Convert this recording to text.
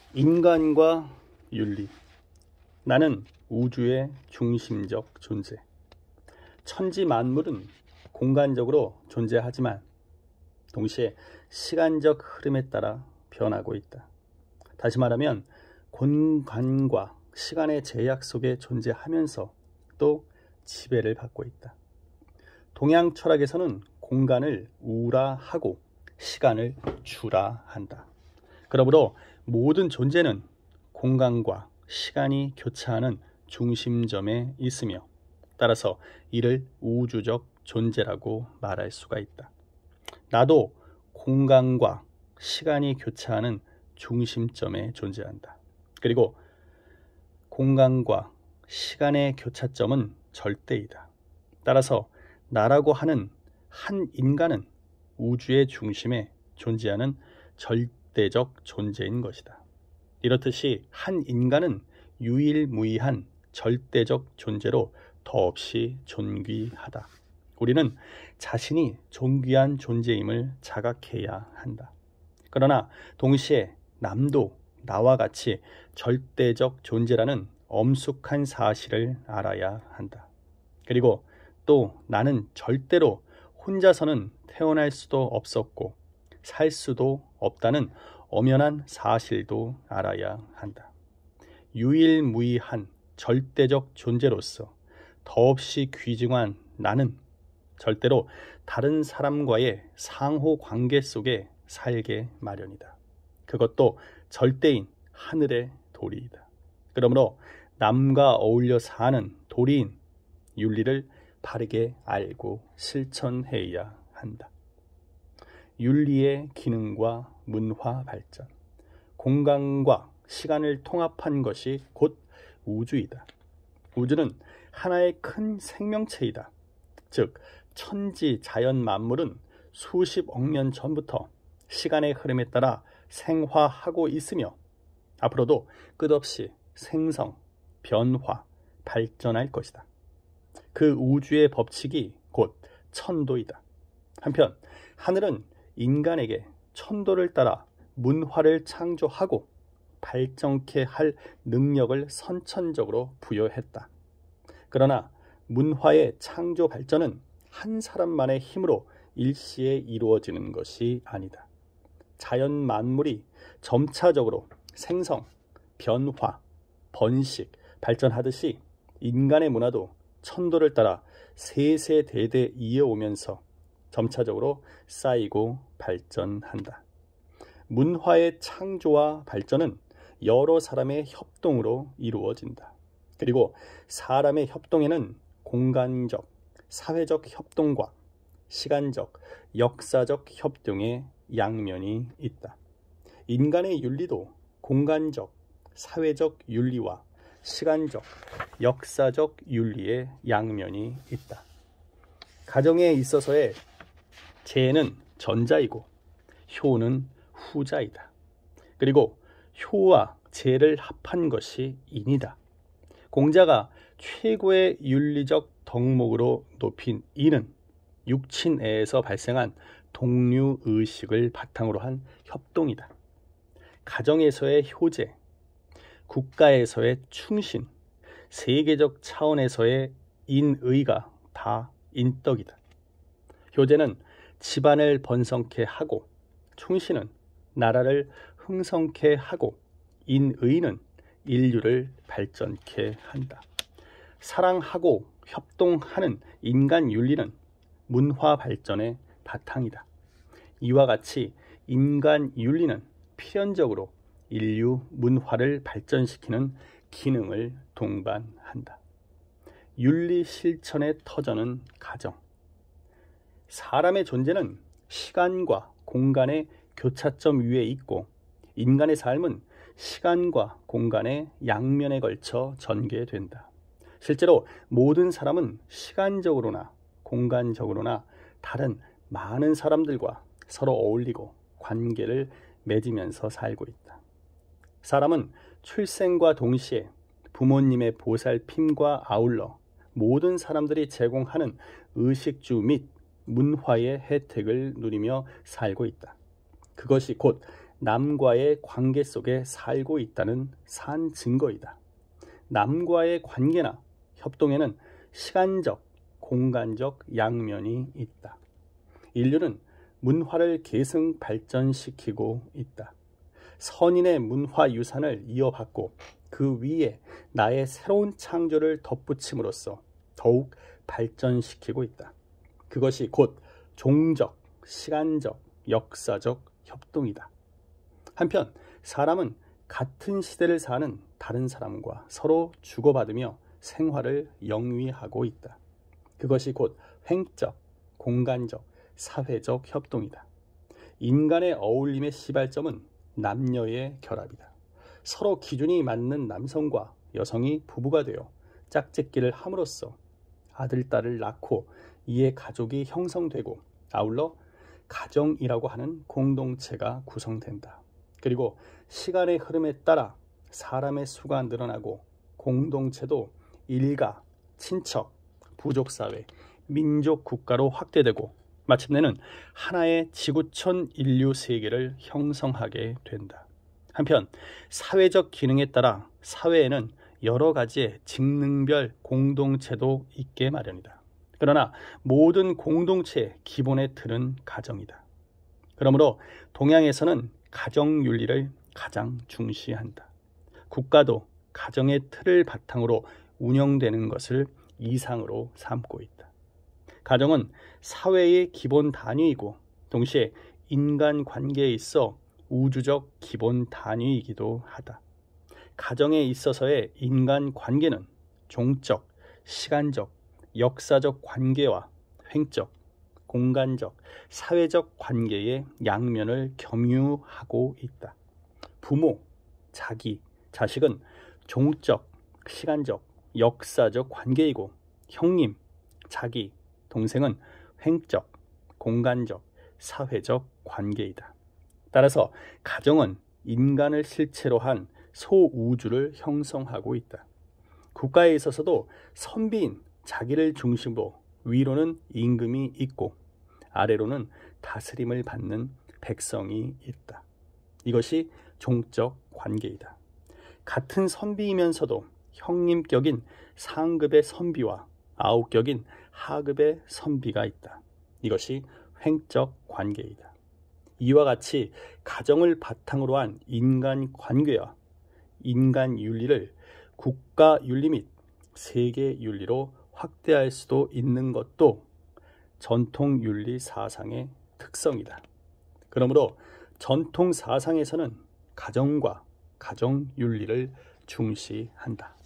인간과 윤리. 나는 우주의 중심적 존재. 천지 만물은 공간적으로 존재하지만 동시에 시간적 흐름에 따라 변하고 있다. 다시 말하면 공간과 시간의 제약 속에 존재하면서 또 지배를 받고 있다. 동양 철학에서는 공간을 우라하고 시간을 주라한다. 그러므로 모든 존재는 공간과 시간이 교차하는 중심점에 있으며 따라서 이를 우주적 존재라고 말할 수가 있다. 나도 공간과 시간이 교차하는 중심점에 존재한다. 그리고 공간과 시간의 교차점은 절대이다. 따라서 나라고 하는 한 인간은 우주의 중심에 존재하는 절대적 존재인 것이다. 이렇듯이 한 인간은 유일무이한 절대적 존재로 더없이 존귀하다. 우리는 자신이 존귀한 존재임을 자각해야 한다. 그러나 동시에 남도 나와 같이 절대적 존재라는 엄숙한 사실을 알아야 한다. 그리고 또 나는 절대로 혼자서는 태어날 수도 없었고 살 수도 없다는 엄연한 사실도 알아야 한다. 유일무이한 절대적 존재로서 더없이 귀중한 나는 절대로 다른 사람과의 상호 관계 속에 살게 마련이다. 그것도 절대인 하늘의 도리이다. 그러므로 남과 어울려 사는 도리인 윤리를 바르게 알고 실천해야 한다. 윤리의 기능과 문화 발전, 공간과 시간을 통합한 것이 곧 우주이다. 우주는 하나의 큰 생명체이다. 즉 천지 자연 만물은 수십억 년 전부터 시간의 흐름에 따라 생화하고 있으며 앞으로도 끝없이 생성, 변화, 발전할 것이다. 그 우주의 법칙이 곧 천도이다. 한편 하늘은 인간에게 천도를 따라 문화를 창조하고 발전케 할 능력을 선천적으로 부여했다. 그러나 문화의 창조 발전은 한 사람만의 힘으로 일시에 이루어지는 것이 아니다. 자연 만물이 점차적으로 생성, 변화, 번식, 발전하듯이 인간의 문화도 천도를 따라 세세대대 이어오면서 점차적으로 쌓이고 발전한다. 문화의 창조와 발전은 여러 사람의 협동으로 이루어진다. 그리고 사람의 협동에는 공간적, 사회적 협동과 시간적, 역사적 협동의 양면이 있다. 인간의 윤리도 공간적, 사회적 윤리와 시간적, 역사적 윤리의 양면이 있다. 가정에 있어서의 재는 전자이고 효는 후자이다. 그리고 효와 재를 합한 것이 인이다. 공자가 최고의 윤리적 덕목으로 높인 인은 육친애에서 발생한 동류의식을 바탕으로 한 협동이다. 가정에서의 효제, 국가에서의 충신, 세계적 차원에서의 인의가 다 인덕이다. 효제는 집안을 번성케 하고 충신은 나라를 흥성케 하고 인의는 인류를 발전케 한다. 사랑하고 협동하는 인간 윤리는 문화 발전의 바탕이다. 이와 같이 인간 윤리는 필연적으로 인류 문화를 발전시키는 기능을 동반한다. 윤리 실천의 터전은 가정. 사람의 존재는 시간과 공간의 교차점 위에 있고 인간의 삶은 시간과 공간의 양면에 걸쳐 전개된다. 실제로 모든 사람은 시간적으로나 공간적으로나 다른 많은 사람들과 서로 어울리고 관계를 맺으면서 살고 있다. 사람은 출생과 동시에 부모님의 보살핌과 아울러 모든 사람들이 제공하는 의식주 및 문화의 혜택을 누리며 살고 있다. 그것이 곧 남과의 관계 속에 살고 있다는 산 증거이다. 남과의 관계나 협동에는 시간적, 공간적 양면이 있다. 인류는 문화를 계승 발전시키고 있다. 선인의 문화 유산을 이어받고 그 위에 나의 새로운 창조를 덧붙임으로써 더욱 발전시키고 있다. 그것이 곧 종적, 시간적, 역사적 협동이다. 한편 사람은 같은 시대를 사는 다른 사람과 서로 주고받으며 생활을 영위하고 있다. 그것이 곧 횡적, 공간적, 사회적 협동이다. 인간의 어울림의 시발점은 남녀의 결합이다. 서로 기준이 맞는 남성과 여성이 부부가 되어 짝짓기를 함으로써 아들, 딸을 낳고 이에 가족이 형성되고 아울러 가정이라고 하는 공동체가 구성된다. 그리고 시간의 흐름에 따라 사람의 수가 늘어나고 공동체도 일가, 친척, 부족사회, 민족 국가로 확대되고 마침내는 하나의 지구촌 인류 세계를 형성하게 된다. 한편 사회적 기능에 따라 사회에는 여러 가지의 직능별 공동체도 있게 마련이다. 그러나 모든 공동체의 기본의 틀은 가정이다. 그러므로 동양에서는 가정윤리를 가장 중시한다. 국가도 가정의 틀을 바탕으로 운영되는 것을 이상으로 삼고 있다. 가정은 사회의 기본 단위이고 동시에 인간관계에 있어 우주적 기본 단위이기도 하다. 가정에 있어서의 인간관계는 종적, 시간적, 역사적 관계와 횡적, 공간적, 사회적 관계의 양면을 겸유하고 있다. 부모, 자기, 자식은 종적, 시간적, 역사적 관계이고 형님, 자기, 동생은 횡적, 공간적, 사회적 관계이다. 따라서 가정은 인간을 실체로 한 소우주를 형성하고 있다. 국가에 있어서도 선비인 자기를 중심으로 위로는 임금이 있고 아래로는 다스림을 받는 백성이 있다. 이것이 종적 관계이다. 같은 선비이면서도 형님격인 상급의 선비와 아우격인 하급의 선비가 있다. 이것이 횡적 관계이다. 이와 같이 가정을 바탕으로 한 인간관계와 인간윤리를 국가윤리 및 세계윤리로 확대할 수도 있는 것도 전통윤리 사상의 특성이다. 그러므로 전통 사상에서는 가정과 가정윤리를 중시한다.